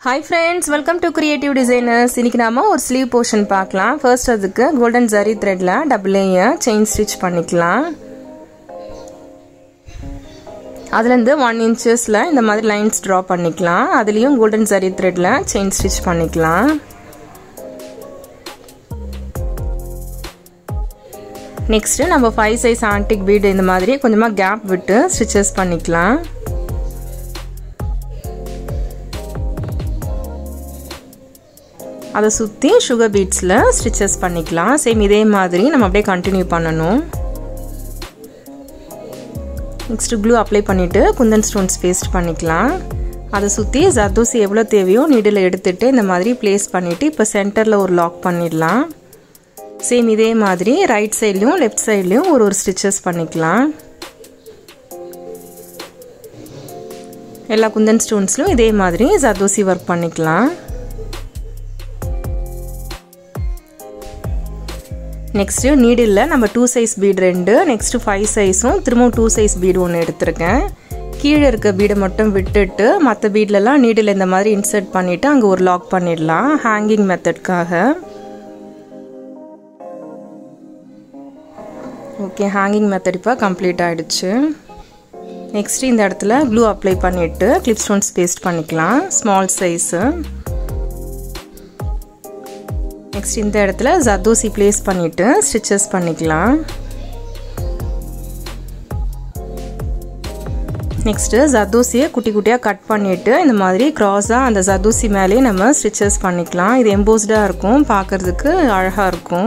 Hi friends, welcome to Creative Designers. இன்னைக்கு நாம ஒரு sleeve portion பார்க்கலாம். First அதுக்கு golden zari threadல double layer chain stitch பண்ணிக்கலாம். அதுல இருந்து 1 inchesல இந்த மாதிரி lines draw பண்ணிக்கலாம். அதுலயும் golden zari threadல chain stitch பண்ணிக்கலாம். Next நம்ம 5 size antique bead இந்த மாதிரி கொஞ்சமா gap விட்டு stitches பண்ணிக்கலாம். அதை சுத்தி sugar beadsல stitches பண்ணிக்கலாம். சேம் இதே மாதிரி நம்ம அப்படியே கண்டினியூ பண்ணனும். நெக்ஸ்ட் glue அப்ளை பண்ணிட்டு குந்தன் ஸ்டோன்ஸ் பேஸ்ட் பண்ணிக்கலாம். அதை சுத்தி ஜர்தோசி எவ்வளவு தேவையோ நீடில் எடுத்துட்டு இந்த மாதிரி பிளேஸ் பண்ணிட்டு இப்ப சென்டர்ல ஒரு லாக் பண்ணிடலாம். சேம் இதே மாதிரி ரைட் சைடுலயும் லெஃப்ட் சைடுலயும் ஒரு stitches பண்ணிக்கலாம். எல்லா குந்தன் ஸ்டோன்ஸ்லயும் இதே மாதிரி ஜர்தோசி வர்க் பண்ணிக்கலாம். Next needle நம்ம 2 size bead 2 next 5 sizeம் திரும்ப 2 size bead ஒன்னு எடுத்துர்க்கேன். கீழ இருக்க bead மட்டும் விட்டுட்டு மத்த beadல எல்லாம் needle இந்த மாதிரி insert பண்ணிட்டு அங்க ஒரு lock பண்ணிடலாம் hanging methodக்காக. ஓகே hanging method இப்ப கம்ப்ளீட் ஆயிடுச்சு. நெக்ஸ்ட் இந்த இடத்துல glue அப்ளை பண்ணிட்டு clip stones paste பண்ணிக்கலாம் small size. Next இந்த இடத்துல ஜர்தோசி place பண்ணிட்டு stitches பண்ணிக்கலாம். Next ஜர்தோசியை குட்டி குட்டியா கட் பண்ணிட்டு இந்த மாதிரி cross-ஆ அந்த ஜர்தோசி மேலே நம்ம stitches பண்ணிக்கலாம். இது embossed-ஆ இருக்கும் பார்க்கிறதுக்கு அழகா இருக்கும்.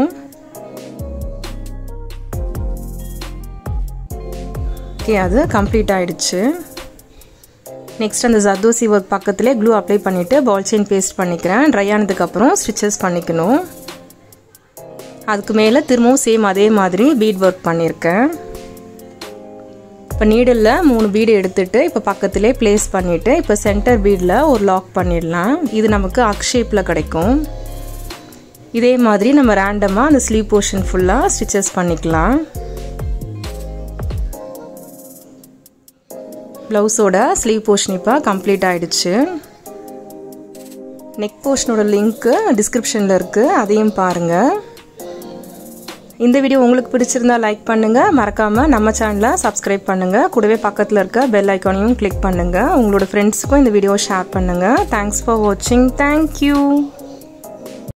ஓகே அது கம்ப்ளீட் ஆயிடுச்சு. நெக்ஸ்ட் அந்த ஜர்தோசி வர்க் பக்கத்திலே glue அப்ளை பண்ணிட்டு பால் செயின் பேஸ்ட் பண்ணிக்கிறேன். ட்ரை ஆனதுக்கு அப்புறம் ஸ்டிச்சஸ் பண்ணிக்கணும். அதுக்கு மேல திரும்பவும் சேம் அதே மாதிரி பீட் வர்க் பண்ணிருக்கேன். இப்போ நீடில்ல 3 பீட் எடுத்துட்டு இப்போ பக்கத்திலே பிளேஸ் பண்ணிட்டு இப்போ சென்டர் பீட்ல ஒரு லாக் பண்ணிடலாம். இது நமக்கு அக் ஷேப்ல கிடைக்கும். இதே மாதிரி நம்ம ரேண்டமா அந்த ஸ்லீவ் போர்ஷன் ஃபுல்லா ஸ்டிச்சஸ் பண்ணிக்கலாம். Blouse-ஓட sleeve portion இப்ப கம்ப்ளீட் ஆயிடுச்சு. neck portion-ஓட லிங்க் description-ல இருக்கு. அதையும் பாருங்க. இந்த வீடியோ உங்களுக்கு பிடிச்சிருந்தா லைக் பண்ணுங்க. மறக்காம நம்ம சேனலை subscribe பண்ணுங்க. கூடவே பக்கத்துல இருக்க bell icon-ஐயும் click பண்ணுங்க. உங்களோட friends-க்கும் இந்த வீடியோ ஷேர் பண்ணுங்க. Thanks for watching. Thank you.